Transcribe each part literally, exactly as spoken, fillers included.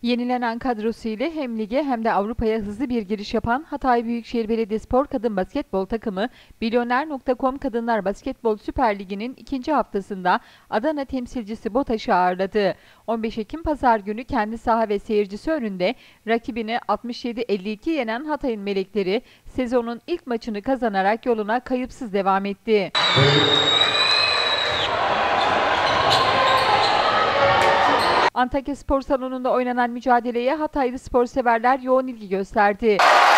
Yenilenen kadrosuyla hem lige hem de Avrupa'ya hızlı bir giriş yapan Hatay Büyükşehir Belediyespor Kadın Basketbol takımı, Milyoner nokta com Kadınlar Basketbol Süper Ligi'nin ikinci haftasında Adana temsilcisi BOTAŞ'ı ağırladı. on beş Ekim Pazar günü kendi saha ve seyircisi önünde rakibini altmış yedi elli iki yenen Hatay'ın melekleri, sezonun ilk maçını kazanarak yoluna kayıpsız devam etti. Antakya Spor Salonu'nda oynanan mücadeleye Hataylı spor severler yoğun ilgi gösterdi.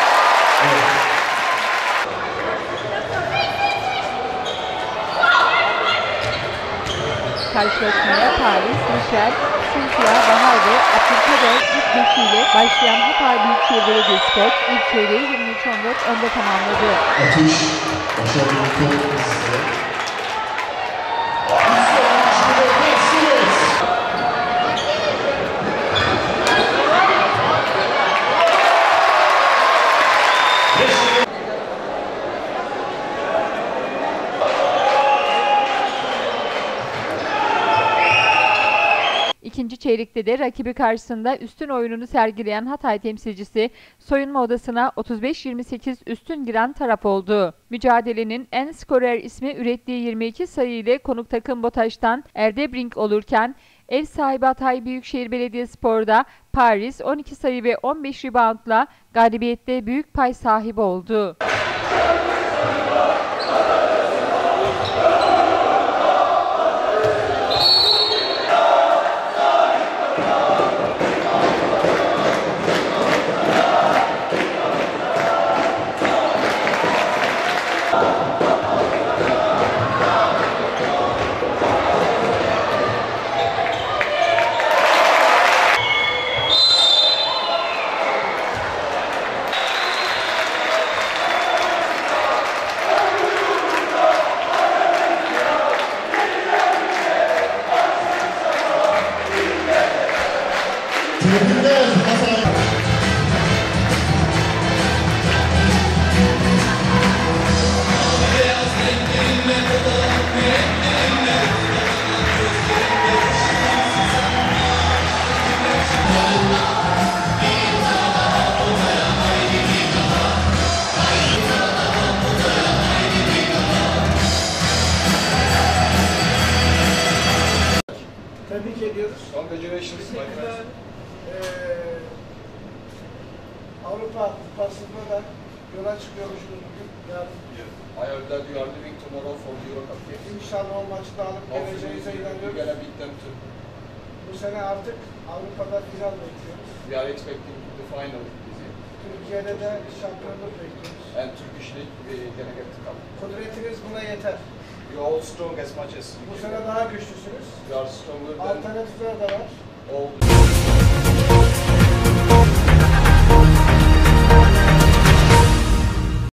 Karşılaşmaya Paris, Michel, Cynthia, Bahar ve Abdülkader ilk beşiyle başlayan Hatay Büyükşehir Belediyespor ilk çeyreği yirmi üç on dört önde tamamladı. Atış, başarılı size. İkinci çeyrekte de rakibi karşısında üstün oyununu sergileyen Hatay temsilcisi soyunma odasına otuz beş yirmi sekiz üstün giren taraf oldu. Mücadelenin en skorer ismi ürettiği yirmi iki sayı ile konuk takım BOTAŞ'tan Erdebrink olurken ev sahibi Hatay Büyükşehir Belediyespor'da Paris on iki sayı ve on beş reboundla galibiyette büyük pay sahibi oldu. Tebrik ediyoruz. Congratulations, my friends. Ee, Avrupa Kupası'nda da yola çıkıyormuşuz bugün. Yarın. I heard that you are leaving tomorrow for the Euro Cup games. İnşallah o maçı da alıp geleceğinize You're inanıyoruz. gonna beat them too. Bu sene artık Avrupa'da final bekliyoruz. We are expecting the final this year. Türkiye'de de şampiyonluk bekliyoruz. And Turkish League, we gonna get the cup. Kudretiniz buna yeter. You are all strong as much as Bu you sene can. daha güçlüsünüz. You are stronger than Alternatifler de var. all the